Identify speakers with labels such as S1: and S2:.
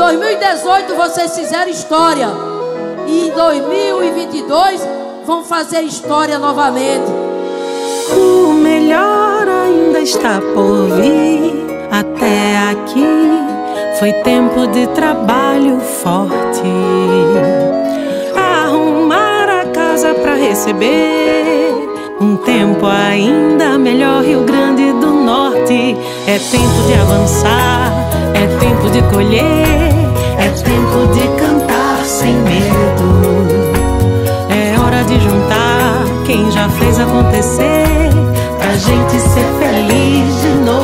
S1: 2018 vocês fizeram história. E em 2022 vão fazer história novamente.
S2: O melhor ainda está por vir. Até aqui foi tempo de trabalho forte. Arrumar a casa pra receber um tempo ainda melhor, Rio Grande do Norte. É tempo de avançar, é tempo de colher, é tempo de cantar sem medo. É hora de juntar quem já fez acontecer, pra gente ser feliz de novo.